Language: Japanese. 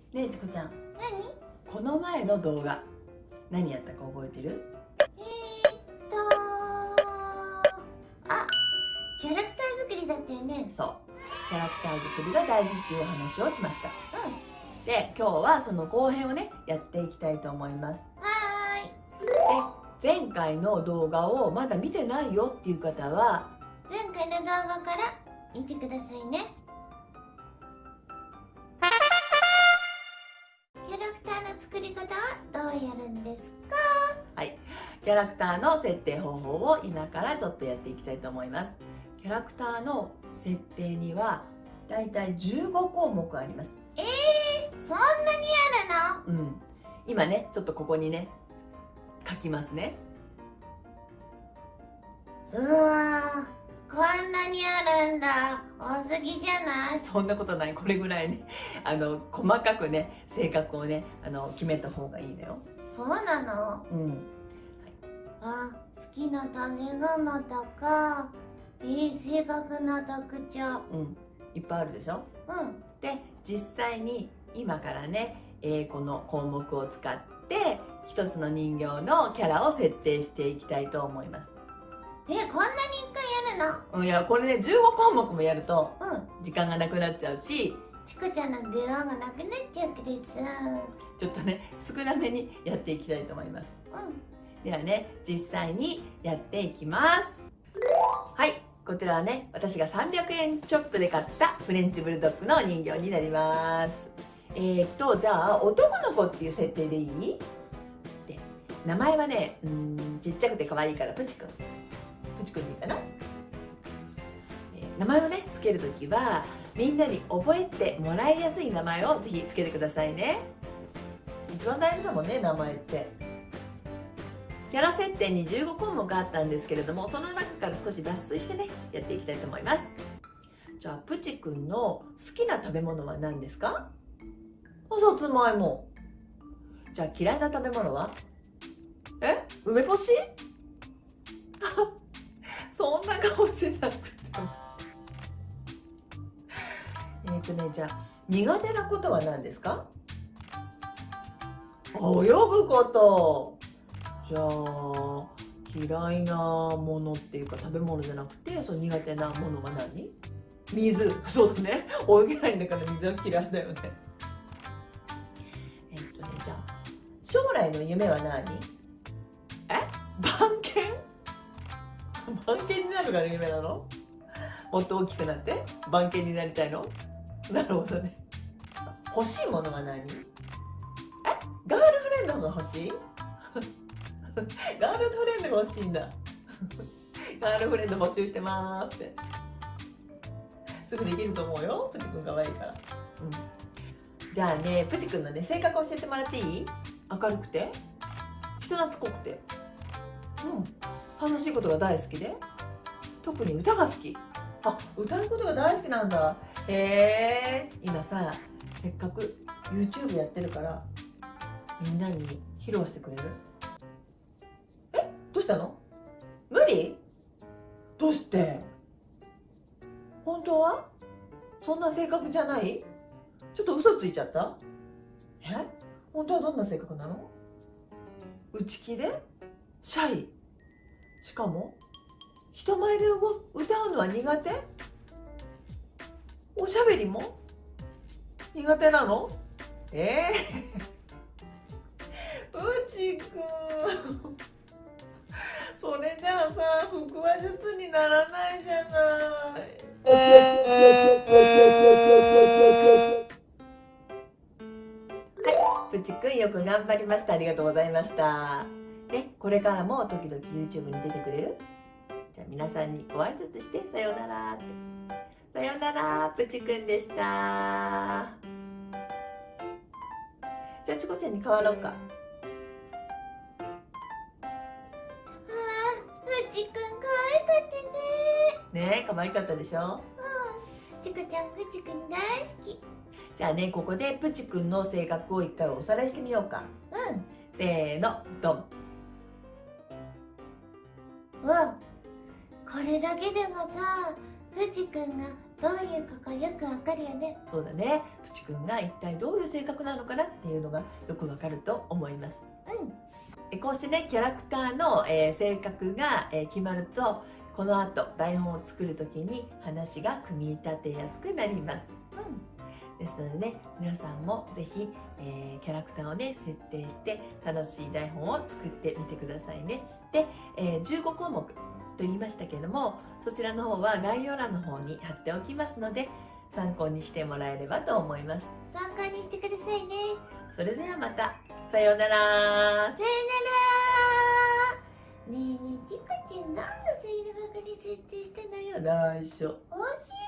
ねえチコちゃん、 何？ この前の動画何やったか覚えてる？ あ、キャラクター作りだったよね。 そう、キャラクター作りが大事っていうお話をしました。 うん。 で、今日はその後編をねやっていきたいと思います。 はで、前回の動画をまだ見てないよっていう方はーい。前回の動画から見てくださいね。キャラクターの作り方はどうやるんですか？ はい、キャラクターの設定方法を今からちょっとやっていきたいと思います。キャラクターの設定にはだいたい15項目あります。 そんなにあるの？ 今ねちょっとここにね書きますね。 うわー、こんなにあるんだ。多すぎじゃない？ そんなことない。これぐらいね細かくね性格をね決めた方がいいのよ。 そうなの？あ、好きな食べ物とかいい性格の特徴。 いっぱいあるでしょ。で、実際に今からね、この項目を使って一つの人形のキャラを設定していきたいと思います。 こんなにいっぱいやるの？ いや、これね15項目もやると時間がなくなっちゃうし、 チコちゃんの電話がなくなっちゃうからさ。 ちょっとね少なめにやっていきたいと思います。ではね、実際にやっていきます。はい、こちらはね、私が300円ショップで買ったフレンチブルドッグの人形になります。じゃあ男の子っていう設定でいい？で、名前はね、ちっちゃくて可愛いからプチくん。プチくんでいいかな？名前をね、つけるときはみんなに覚えてもらいやすい名前をぜひつけてくださいね。一番大事だもんね、名前って。キャラ設定に15項目あったんですけれども、その中から少し抜粋してねやっていきたいと思います。じゃあプチくんの好きな食べ物は何ですか？さつまいも。じゃあ嫌いな食べ物は？梅干し？そんな顔してなくても。じゃあ苦手なことは何ですか？泳ぐこと。じゃあ嫌いなものっていうか食べ物じゃなくて、その苦手なものは何？水。そうだね、泳げないんだから水は嫌いだよね。じゃあ将来の夢は何？番犬？番犬になるから夢なの？もっと大きくなって番犬になりたいの？なるほどね。欲しいものは何？ガールフレンドが欲しい？ガールフレンドが欲しいんだ。ガールフレンド募集してまーすって。すぐできると思うよ、プチくん可愛いから。じゃあね、プチくんのね性格教えてもらっていい？明るくて、人懐っこくて、楽しいことが大好きで、特に歌が好き。歌うことが大好きなんだ。今さ、せっかく YouTube やってるからみんなに披露してくれる？どうしたの？無理？どうして？本当はそんな性格じゃない？ちょっと嘘ついちゃった？本当はどんな性格なの？内気でシャイ、しかも人前で歌うのは苦手？おしゃべりも苦手なの？プチくんそれじゃあさ、腹話術にならないじゃない。はい、プチくんよく頑張りました。ありがとうございました。ね、これからも時々 YouTube に出てくれる？じゃあ皆さんにご挨拶してさようならって。さようなら、プチくんでした。じゃあチコちゃんに代わろうか。 プチくん可愛かったね。 ねえ、可愛かったでしょ？ チコちゃん、プチくん大好き。 じゃあね、ここでプチくんの性格を一回おさらいしてみようか。せーの、ドン。 これだけでもさ、プチくんがどういう子かよくわかるよね。 そうだね。プチくんが一体どういう性格なのかなっていうのがよくわかると思います。こうしてね、キャラクターの、性格が、決まると、この後台本を作る時に話が組み立てやすくなります。ですのでね、皆さんもぜひ、キャラクターをね設定して楽しい台本を作ってみてくださいね。で、15項目と言いましたけれども、そちらの方は概要欄の方に貼っておきますので、参考にしてもらえればと思います。 参考にしてくださいね。 それではまた、さようなら。 さよなら。ねえねえ、ちかちゃん何の性格に設定したのよ。 内緒。 おしい